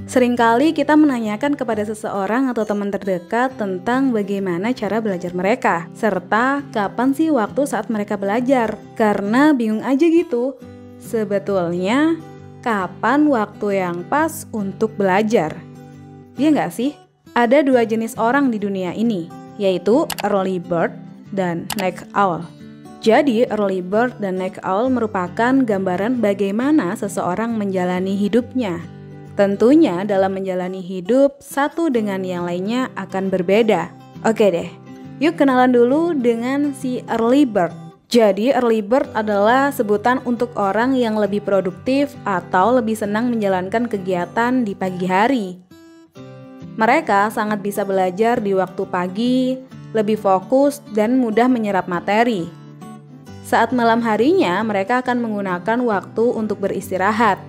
Seringkali kita menanyakan kepada seseorang atau teman terdekat tentang bagaimana cara belajar mereka, serta kapan sih waktu saat mereka belajar. Karena bingung aja gitu, sebetulnya kapan waktu yang pas untuk belajar? Iya nggak sih? Ada dua jenis orang di dunia ini, yaitu early bird dan night owl. Jadi early bird dan night owl merupakan gambaran bagaimana seseorang menjalani hidupnya. Tentunya dalam menjalani hidup, satu dengan yang lainnya akan berbeda. Oke deh, yuk kenalan dulu dengan si early bird. Jadi early bird adalah sebutan untuk orang yang lebih produktif atau lebih senang menjalankan kegiatan di pagi hari. Mereka sangat bisa belajar di waktu pagi, lebih fokus dan mudah menyerap materi. Saat malam harinya, mereka akan menggunakan waktu untuk beristirahat.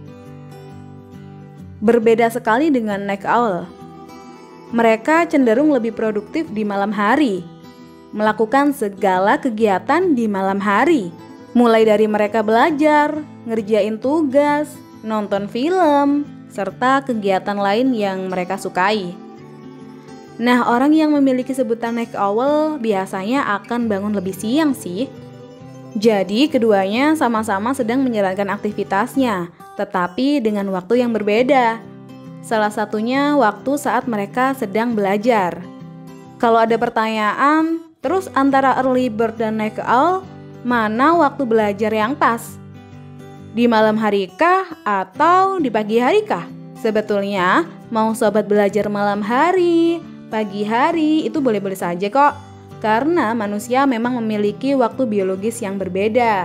Berbeda sekali dengan night owl. Mereka cenderung lebih produktif di malam hari, melakukan segala kegiatan di malam hari. Mulai dari mereka belajar, ngerjain tugas, nonton film, serta kegiatan lain yang mereka sukai. Nah, orang yang memiliki sebutan night owl biasanya akan bangun lebih siang sih. Jadi keduanya sama-sama sedang menjalankan aktivitasnya, tetapi dengan waktu yang berbeda. Salah satunya waktu saat mereka sedang belajar. Kalau ada pertanyaan, terus antara early bird dan night owl, mana waktu belajar yang pas? Di malam hari kah atau di pagi hari kah? Sebetulnya mau sobat belajar malam hari, pagi hari itu boleh-boleh saja kok. Karena manusia memang memiliki waktu biologis yang berbeda.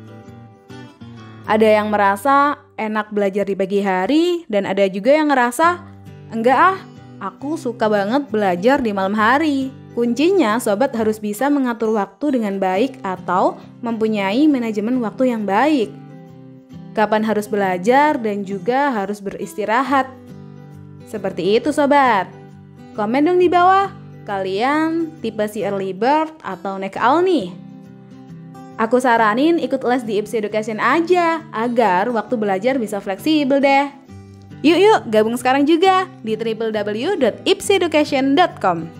Ada yang merasa enak belajar di pagi hari dan ada juga yang ngerasa, enggak aku suka banget belajar di malam hari. Kuncinya sobat harus bisa mengatur waktu dengan baik atau mempunyai manajemen waktu yang baik. Kapan harus belajar dan juga harus beristirahat. Seperti itu sobat. Komen dong di bawah. Kalian tipe si early bird atau night owl nih? Aku saranin ikut les di IPSI Education aja, agar waktu belajar bisa fleksibel deh. Yuk gabung sekarang juga di www.ipsieducation.com.